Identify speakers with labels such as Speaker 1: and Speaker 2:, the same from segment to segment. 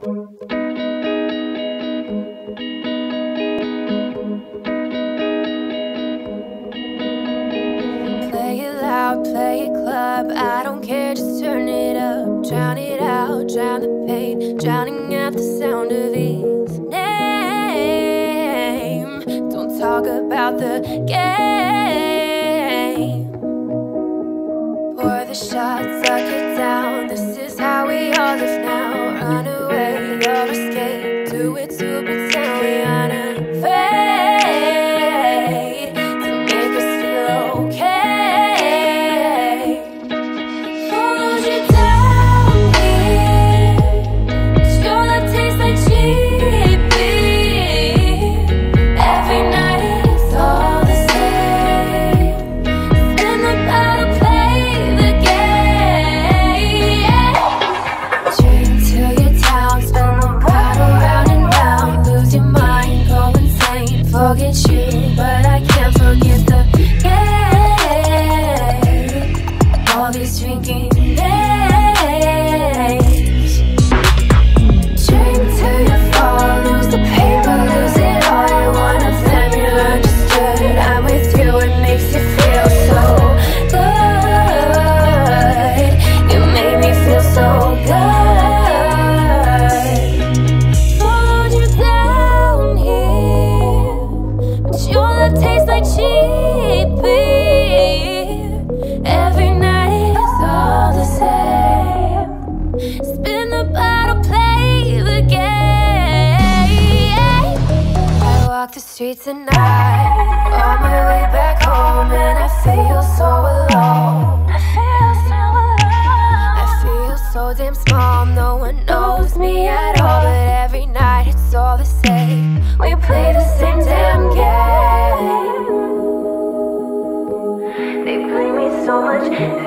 Speaker 1: Play it loud, play it club, I don't care, just turn it up. Drown it out, drown the pain, drowning out the sound of his name. Don't talk about the game. Pour the shots, suck it down, this is how we all live now. Run away or escape, do it to pretend we aren't afraid, to make us feel okay. Hold you down here, but your love tastes like cheap beer. Every night it's all the same. Spin the bottle, play the game. Drink till you're down, spin the bottle round and round. Lose your mind, go insane. Forget you, but I can't forget the game. All these drinking days. Drink till you fall, lose the paper, lose it all. You're one of them, you're understood. I'm with you, it makes you feel so good. You make me feel so good. Hold you down here, but your love tastes like cheap beer. Every night is all the same. Spin the bottle, play the game. I walk the streets at night, on my way back home, and I feel so alone. I feel so damn small, no one knows me at all. But every night it's all the same, we play the same damn game. They bring me so much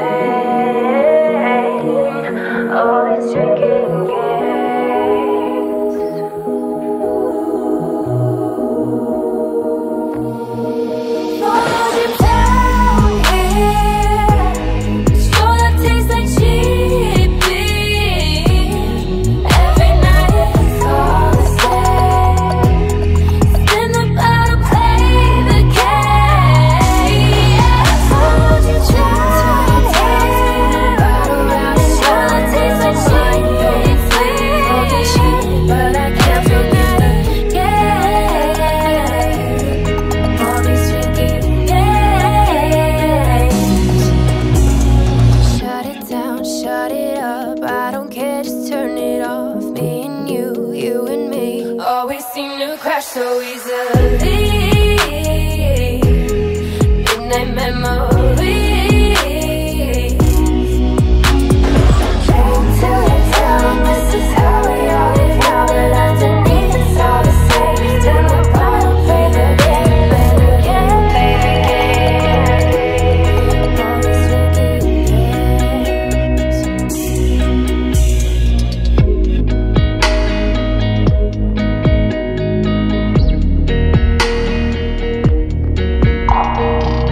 Speaker 1: pain, all these drinking games. Hold you down here, but your love tastes like cheap beer. Every night it's all the same. Spin the bottle, play the game. Hold you down here, spin the bottle round and round. Your love tastes like cheap beer. But I can't forget the game. All these drinking games. Shut it down, shut it up, I don't care, just turn it off. Me and you, you and me, always seem to crash so easily. Midnight memories. Drink till you're down, this is how we all live now. But underneath it's all the same. Turn the bottle, play the game, play the game, play the game. All these drinking games.